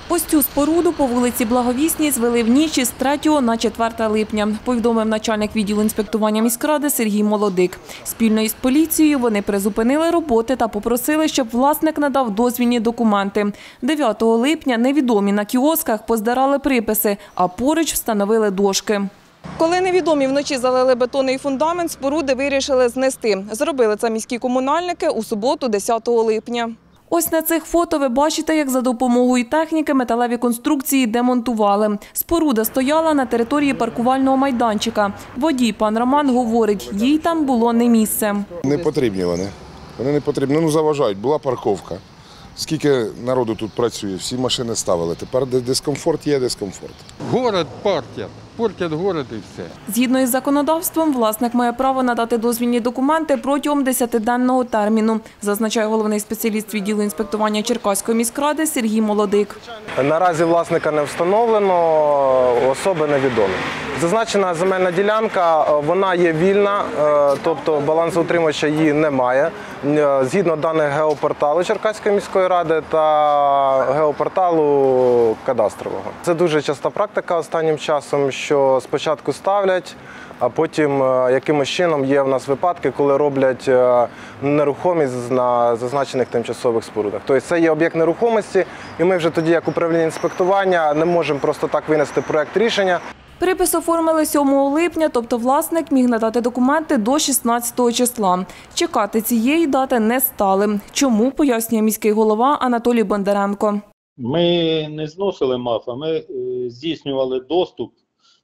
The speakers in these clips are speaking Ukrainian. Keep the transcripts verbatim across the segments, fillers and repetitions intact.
Ось цю споруду по вулиці Благовісній звели в ніч із третього на четверте липня, повідомив начальник відділу інспектування міськради Сергій Молодик. Спільно із поліцією вони призупинили роботи та попросили, щоб власник надав дозвільні документи. дев'ятого липня невідомі на кіосках поздирали приписи, а поруч встановили дошки. Коли невідомі вночі залили бетонний фундамент, споруди вирішили знести. Зробили це міські комунальники у суботу, десятого липня. Ось на цих фото ви бачите, як за допомогою техніки металеві конструкції демонтували. Споруда стояла на території паркувального майданчика. Водій пан Роман говорить, їй там було не місце. Не потрібні вони. Вони не потрібні. Ну, заважають. Була парковка. Скільки народу тут працює, всі машини ставили. Тепер дискомфорт є, дискомфорт. Город портять. Портять город і все. Згідно із законодавством, власник має право надати дозвільні документи протягом десятиденного терміну, зазначає головний спеціаліст відділу інспектування Черкаської міськради Сергій Молодик. Наразі власника не встановлено, особи невідомі. Зазначена земельна ділянка, вона є вільна, тобто балансоутримувача її немає. Згідно даних геопорталу Черкаської міської ради та геопорталу кадастрового. Це дуже часта практика останнім часом, що спочатку ставлять, а потім якимось чином є в нас випадки, коли роблять нерухомість на зазначених тимчасових спорудах. Тобто це є об'єкт нерухомості, і ми вже тоді, як управління інспектування, не можемо просто так винести проєкт рішення. Припис оформили сьомого липня, тобто власник міг надати документи до шістнадцятого числа. Чекати цієї дати не стали. Чому, пояснює міський голова Анатолій Бондаренко. Ми не зносили МАФ, а ми здійснювали доступ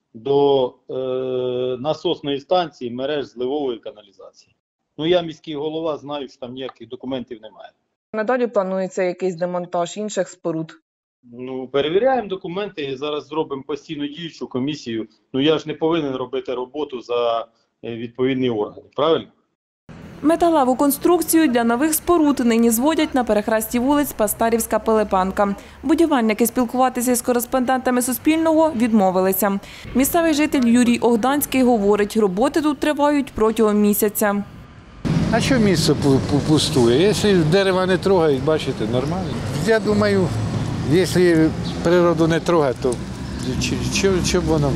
до е, насосної станції мереж зливової каналізації. Ну, я міський голова, знаю, що там ніяких документів немає. Надалі планується якийсь демонтаж інших споруд? Ну, перевіряємо документи, зараз зробимо постійно діючу комісію. Ну, я ж не повинен робити роботу за відповідні органи, правильно? Металеву конструкцію для нових споруд нині зводять на перехресті вулиць Пастарівська-Пилипенка. Будівельники спілкуватися з кореспондентами Суспільного відмовилися. Місцевий житель Юрій Огданський говорить, роботи тут тривають протягом місяця. А що місце пустує? Якщо дерева не трогають, бачите, нормально. Я думаю, якщо природу не трогати, то що б воно,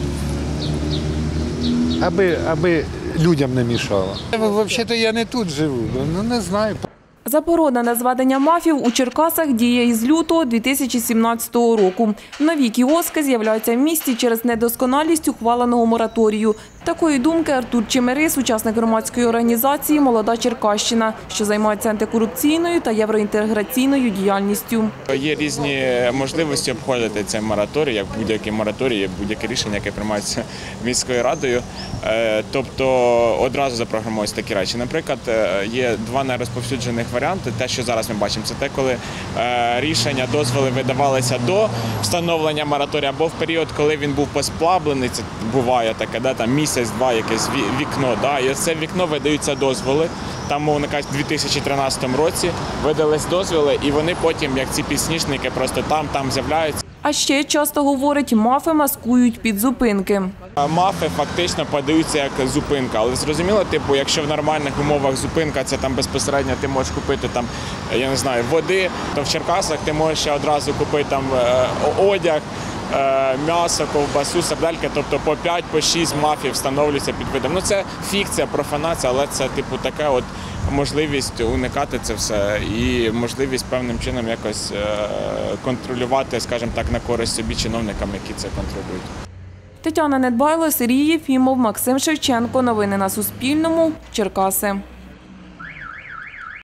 аби, аби людям не мішало. Взагалі-то я не тут живу, ну не знаю. Заборона на зведення МАФів у Черкасах діє із лютого дві тисячі сімнадцятого року. Нові кіоски з'являються в місті через недосконалість ухваленого мораторію. Такої думки Артур Чемерис, учасник громадської організації «Молода Черкащина», що займається антикорупційною та євроінтеграційною діяльністю. Є різні можливості обходити цей мораторій, як будь-який мораторій, як будь-яке рішення, яке приймається міською радою. Тобто одразу запрограмуються такі речі. Наприклад, є два найрозповсюджених варіанти. Те, що зараз ми бачимо, це те, коли рішення, дозволи видавалися до встановлення мораторію або в період, коли він був посплавлений, це буває таке, да, там місяць-два якесь вікно, да, і це вікно видаються дозволи. Там, мовно кажучи, у дві тисячі тринадцятому році видались дозволи, і вони потім, як ці піснічники, просто там-там з'являються. А ще часто говорить, МАФи маскують під зупинки. МАФи фактично подаються як зупинка, але зрозуміло, типу, якщо в нормальних умовах зупинка, це там безпосередньо ти можеш купити там, я не знаю, води, то в Черкасах ти можеш ще одразу купити там одяг, м'ясо, ковбасу, сардельки, тобто по п'ять, по шість МАФів встановлюються під видом. Ну це фікція, профанація, але це типу така от можливість уникати це все і можливість певним чином якось контролювати, скажімо так, на користь собі чиновникам, які це контролюють. Тетяна Недбайло, Сергій Єфімов, Максим Шевченко. Новини на Суспільному. Черкаси.